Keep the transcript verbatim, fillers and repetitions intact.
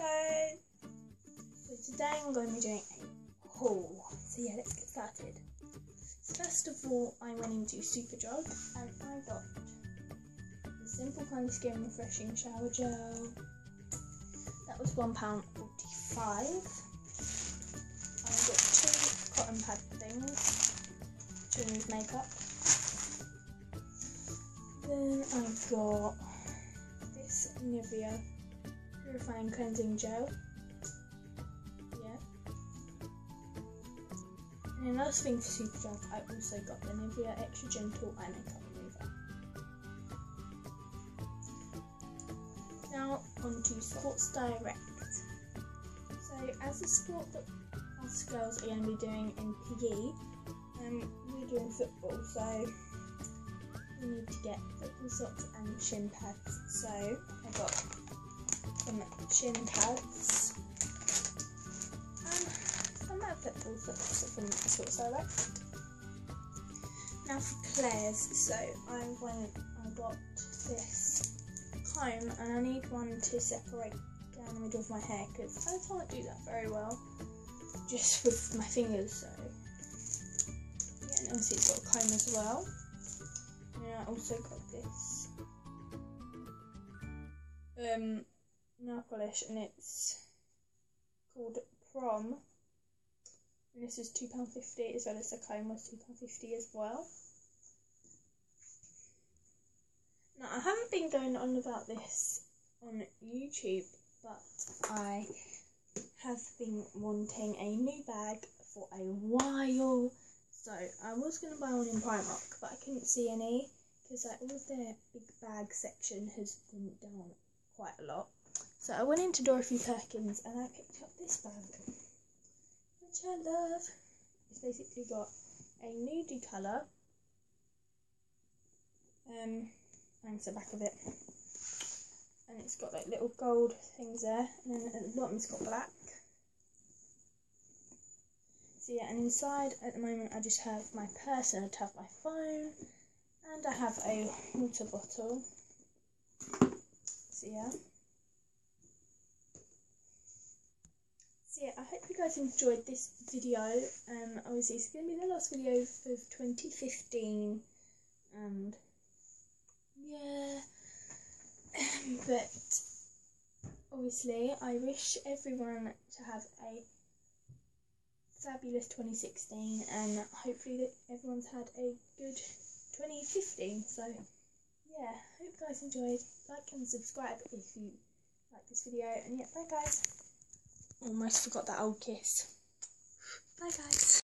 guys! So today I'm going to be doing a haul. So yeah, let's get started. So first of all, I went into Superdrug and I got the Simple Kind Skin Refreshing Shower Gel. That was one pound forty-five. I got two cotton pad things to remove makeup. Then I've got this Nivea Purifying Cleansing Gel. Yeah. And another thing for Superdrug, I also got the Nivea Extra Gentle Eye Makeup Remover. Now on to Sports Direct. So as a sport that us girls are going to be doing in P E, um, we're doing football, so we need to get football socks and shin pads. So I got some shin pads and some of football socks from Sports Direct. Now for Claire's, so I went and got this comb and I need one to separate down the middle of my hair because I can't do that very well just with my fingers. So yeah, and obviously it's got a comb as well. And I also got this um, nail polish and it's called Prom. And this is two pounds fifty as well as the comb was two pounds fifty as well. Now I haven't been going on about this on YouTube, but I have been wanting a new bag for a while. So I was going to buy one in Primark, but I couldn't see any because like, all of their big bag section has gone down quite a lot. So I went into Dorothy Perkins and I picked up this bag, which I love. It's basically got a nudie colour, um, and the back of it, and it's got like little gold things there, and then at the bottom it's got black. So yeah, and inside at the moment I just have my purse and I have my phone and I have a water bottle. So yeah. So yeah, I hope you guys enjoyed this video. Um, obviously it's going to be the last video of twenty fifteen and yeah, but obviously I wish everyone to have a fabulous twenty sixteen and hopefully that everyone's had a good twenty fifteen. So yeah, hope you guys enjoyed. Like and subscribe if you like this video, and yeah, bye guys. Almost forgot that old kiss. Bye guys.